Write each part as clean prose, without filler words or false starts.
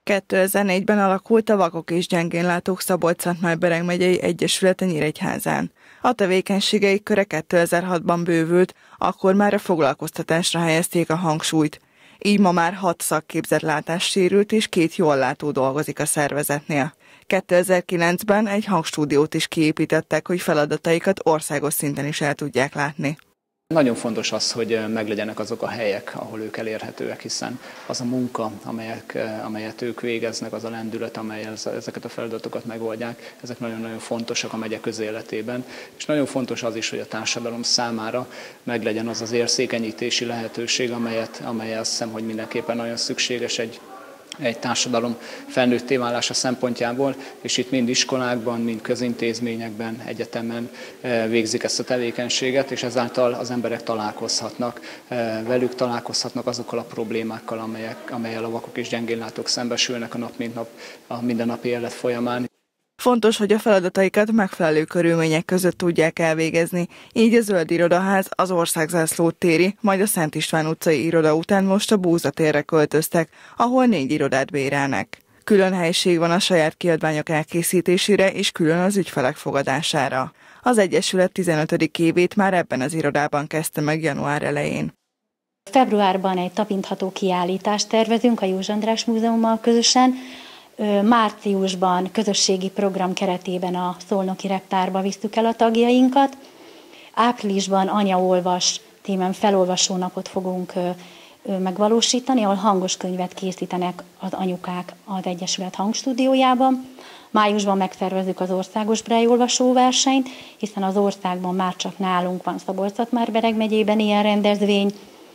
2004-ben alakult a Vakok és Gyengénlátók Szabolcs-Szatmár-Bereg megyei egyesülete Nyíregyházán. A tevékenységeik köre 2006-ban bővült, akkor már a foglalkoztatásra helyezték a hangsúlyt. Így ma már 6 szakképzett látássérült és 2 jól látó dolgozik a szervezetnél. 2009-ben egy hangstúdiót is kiépítettek, hogy feladataikat országos szinten is el tudják látni. Nagyon fontos az, hogy meglegyenek azok a helyek, ahol ők elérhetőek, hiszen az a munka, amelyet ők végeznek, az a lendület, amelyel ezeket a feladatokat megoldják, ezek nagyon-nagyon fontosak a megye közéletében. És nagyon fontos az is, hogy a társadalom számára meglegyen az az érzékenyítési lehetőség, amelyet azt hiszem, hogy mindenképpen nagyon szükséges egy társadalom felnőtté válása szempontjából, és itt mind iskolákban, mind közintézményekben, egyetemen végzik ezt a tevékenységet, és ezáltal az emberek találkozhatnak, velük találkozhatnak azokkal a problémákkal, amelyel a vakok és gyengénlátók szembesülnek a nap mint nap, a mindennapi élet folyamán. Fontos, hogy a feladataikat megfelelő körülmények között tudják elvégezni, így a Zöld Irodaház az Országzászló téri, majd a Szent István utcai iroda után most a Búza térre költöztek, ahol 4 irodát bérelnek. Külön helység van a saját kiadványok elkészítésére és külön az ügyfelek fogadására. Az Egyesület 15. évét már ebben az irodában kezdte meg január elején. Februárban egy tapintható kiállítást tervezünk a József András Múzeummal közösen. Márciusban közösségi program keretében a Szolnoki Reptárba visztük el a tagjainkat. Áprilisban Anya olvas címen felolvasó napot fogunk megvalósítani, ahol hangos könyvet készítenek az anyukák az Egyesület hangstúdiójában. Májusban megszervezzük az országos Braille olvasóversenyt, hiszen az országban már csak nálunk van Szabolcs-Szatmár-Bereg megyében ilyen rendezvény.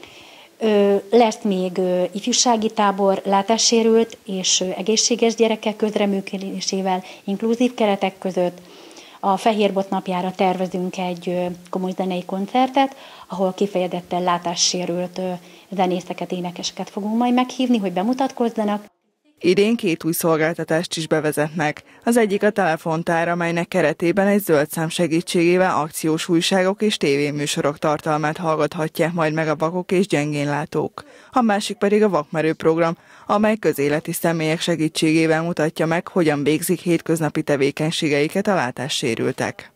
Lesz még ifjúsági tábor látássérült és egészséges gyerekek közreműködésével, inkluzív keretek között. A Fehérbot napjára tervezünk egy komoly zenei koncertet, ahol kifejezetten látássérült zenészeket, énekeseket fogunk majd meghívni, hogy bemutatkozzanak. Idén 2 új szolgáltatást is bevezetnek. Az egyik a telefontár, amelynek keretében egy zöld szám segítségével akciós újságok és tévéműsorok tartalmát hallgathatják majd meg a vakok és gyengénlátók. A másik pedig a vakmerő program, amely közéleti személyek segítségével mutatja meg, hogyan végzik hétköznapi tevékenységeiket a látássérültek.